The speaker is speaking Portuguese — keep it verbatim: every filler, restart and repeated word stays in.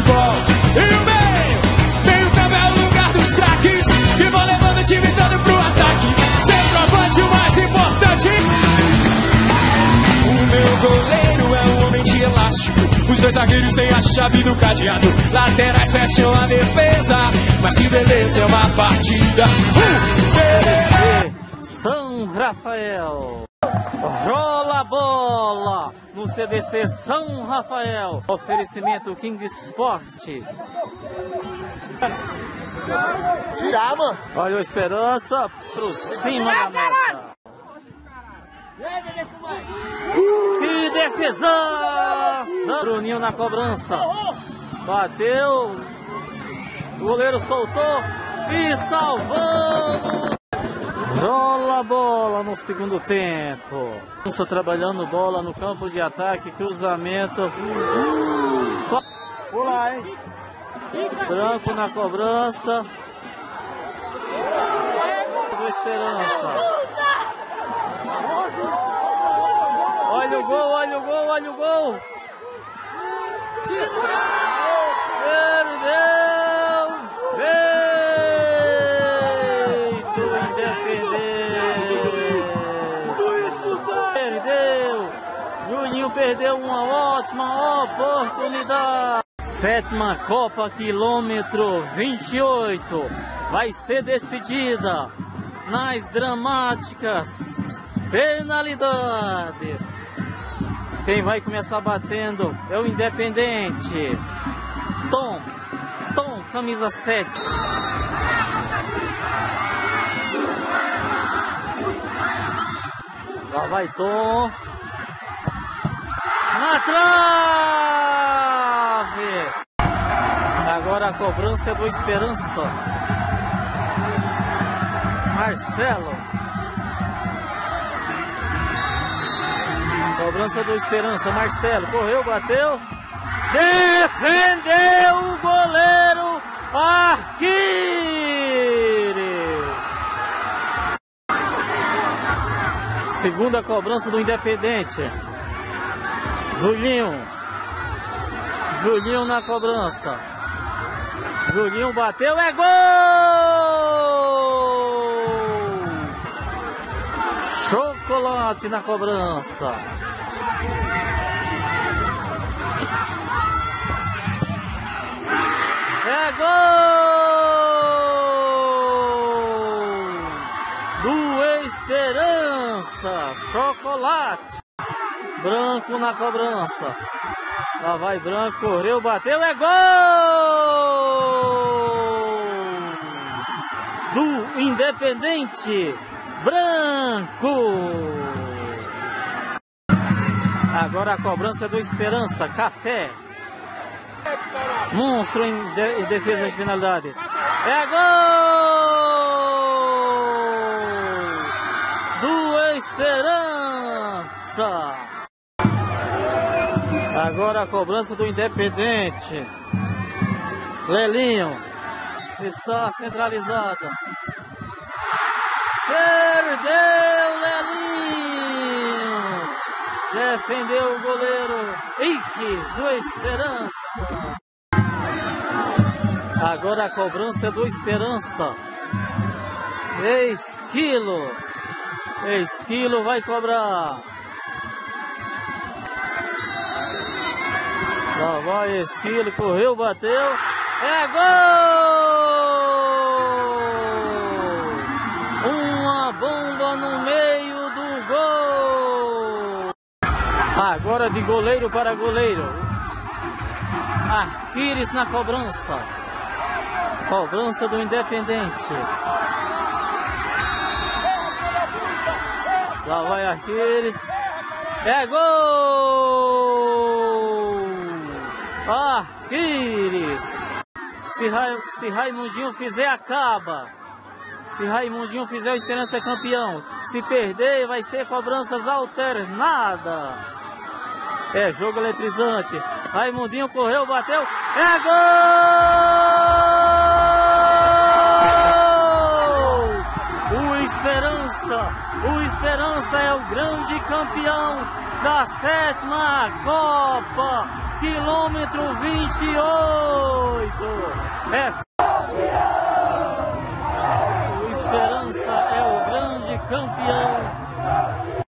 futebol. E o meio, meio campo é o lugar dos craques que vão levando o time todo pro ataque. Centroavante o mais importante. O meu goleiro é um homem de elástico. Os dois zagueiros têm a chave do cadeado. Laterais fecham a defesa. Mas que beleza é uma partida. Uh, beleza. São Rafael. Rola a bola no C D C São Rafael. Oferecimento King Sport. Tirar, mano. Olha a Esperança pro cima da meta. Que defesa! Bruninho na cobrança. Bateu. O goleiro soltou e salvou. Rola a bola no segundo tempo. Começa trabalhando bola no campo de ataque. Cruzamento. Pula, hein? Branco na cobrança. Do Esperança. Olha o gol, olha o gol, olha o gol. Perdeu. Feito Independente. Perdeu. Juninho perdeu uma ótima oportunidade. Sétima Copa, quilômetro vinte e oito. Vai ser decidida nas dramáticas penalidades. Quem vai começar batendo é o Independente. Tom, Tom, camisa sete. Lá vai Tom. Na trave. Agora a cobrança é do Esperança. Marcelo. Cobrança do Esperança, Marcelo, correu, bateu, defendeu o goleiro Arquires. Segunda cobrança do Independente. Julinho, Julinho na cobrança. Julinho bateu, é gol! Chocolate na cobrança. É gol do Esperança. Chocolate. Branco na cobrança. Lá vai Branco, correu, bateu, é gol do Independente. Branco. Agora a cobrança do Esperança. Café. Monstro em, de, em defesa de penalidade. É gol do Esperança. Agora a cobrança do Independente. Lelinho está centralizada. Perdeu Lelinho. Defendeu o goleiro Ike do Esperança. Agora a cobrança é do Esperança. Esquilo. Esquilo vai cobrar. Lá vai Esquilo, correu, bateu. É gol! Uma bomba no meio do gol. Agora de goleiro para goleiro. Arquires na cobrança. Cobrança do Independente. Lá vai Arquires. É gol! Arquires. Se, Ra se Raimundinho fizer, acaba. Se Raimundinho fizer, o Esperança é campeão. Se perder, vai ser cobranças alternadas. É jogo eletrizante. Raimundinho correu, bateu. É gol! O Esperança. O Esperança é o grande campeão da sétima Copa quilômetro vinte e oito. É. O Esperança é o grande campeão.